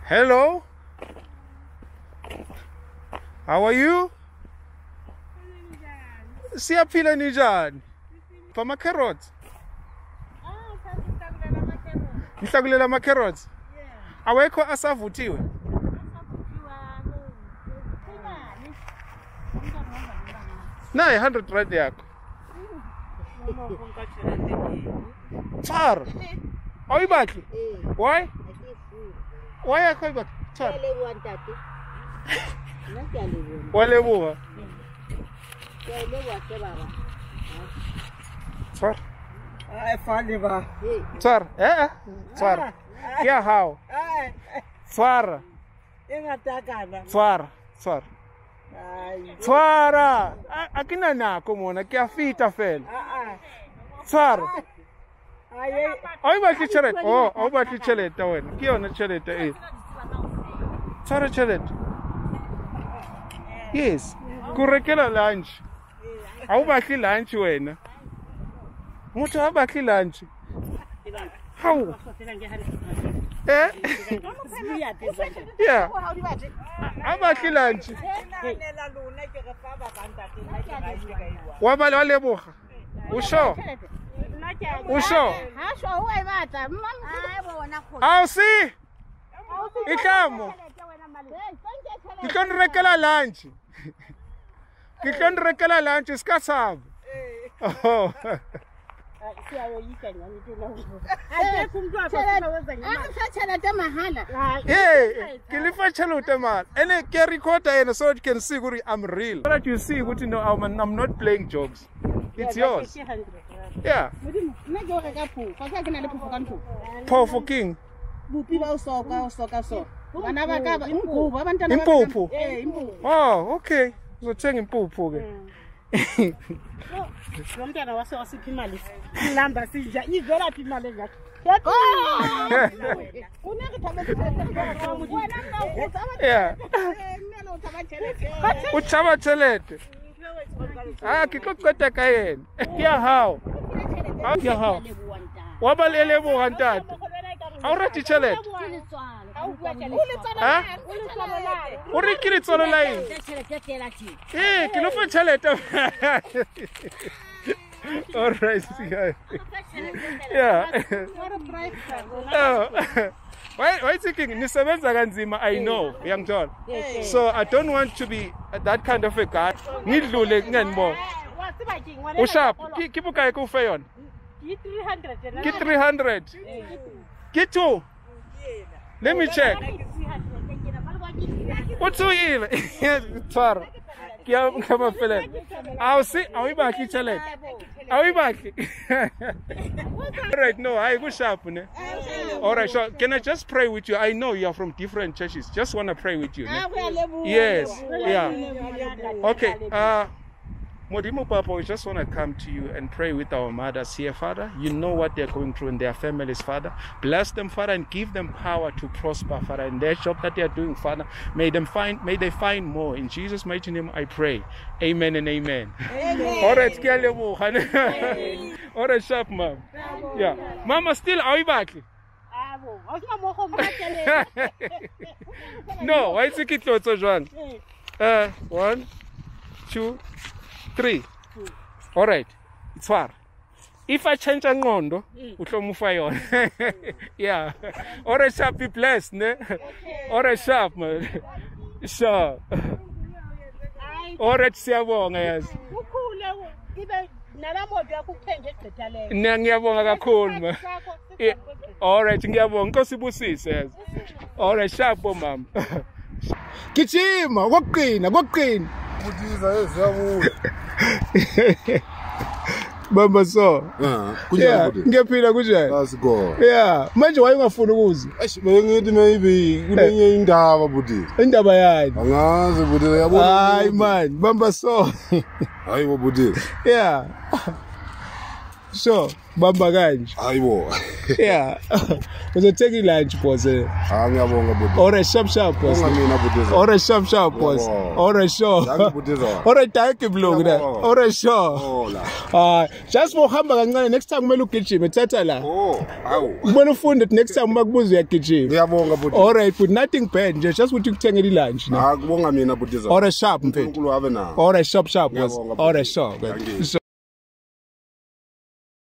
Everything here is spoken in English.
Hello. How are you? Siyaphila ninjani? Pama carrots. Nihlakulela ama carrots. Awekho asavuthiwe. Nayi 100 rand yakho. Tsar. Awuyibakhi? Why? Why yakho ayibakhi? Tsar. Walebuka. Tsar. Fale ba. Tsar. Tsar. Kia how? Tsar. Engatakana. Tsar. Tsar. Tsara. Akina nako mona kia fita fel. Tsar. Awuyibakhi chelete. Oh, awubakhi chelete wena. Kiyona chelete eh. Tsara chelete. Yes. Kurekela lunch. Awubakhi lunch wena. Muthu abakhi lunch. How? Eh? Yeah. Abakhi lunch. Waleboga. Usho. Usho. Awusi. Ikhamo. Ngihlonrekela lunch. Ngihlonrekela lunch isikhathabo. Oh. Hey, kilifa chelute man. Ene ke recorder yena so you can see that I'm real. So that you see that no, I'm not playing jokes. It's yours. Yeah. Powerful king. Impuphu. Oh, okay. Uzothenga impuphu ke. Lomntana wasiphi imali silamba sija ivela phi imali yakhe yeah uchaba chelete kikoqeda ka yena kia how wabalele bo ntata awurati chelete uri kiri tsolo lai kilofa chelete. All right, yeah. Why thinking nisebenza kanzima? I know, young John. So I don't want to be that kind of a guy. Ngidlule ngenbo. Ushap, kibuka ku fayon. Ki 300. Ki 2. Let me check. What's so even? Tsara. Come on, Philip. I'll see. Are we back? Are we back? Right, no, I go sharp. All right, so can I just pray with you? I know you are from different churches. Just want to pray with you. Yes, yeah. Okay. Modimo Papa, we just want to come to you and pray with our mothers here, Father. You know what they're going through in their families, Father. Bless them, Father, and give them power to prosper, Father, in their job that they are doing, Father. May they find more. In Jesus' mighty name, I pray. Amen and amen. All right, all right, sharp, mom. Yeah, Mama, still are we back? No, why is it so strong? 1, 2, 3. All right, it's far. If I change a ngondo, yeah. All right, sharp, be blessed, ne? All right, sharp, man. Sure. All right, siyabonga yazi. Ngiyabonga kakhulu ma. All right, ngiyabonga Nkosi ibusise yazi. All right, sharp mama. Kichima, koqina. Mudiza ezamu. Bamba so. Kunjani kodwa? Ngiyaphila kunjani? Asiko. Yeah, manje wayengafuni ukuza. Bengithi maybe kunenye indaba budi. Indaba yani? Angazi budi yabona. Hayi man, bamba so. Hayi budi. Yeah. So, bamba kanje. Hayibo. Yeah. Uzothenga ilunch boss. Ngiyabonga budi. Ore sharp boss. Mina budi. Ore sharp boss. Ore sure. Ore take blog na. Ore sure. Just for hamba kancane next time kumele ugijime thatha la. Oh, awu. Ubona ufunde next time makubuza uyagijima. Ngiyabonga budi. All right, but nothing bad nje just ukuthi ukuthengela ilunch na. Kubonga mina budi. Ore sharp mfethu. uNkulunkulu abe nawo. Ore sharp boss. Ore sure.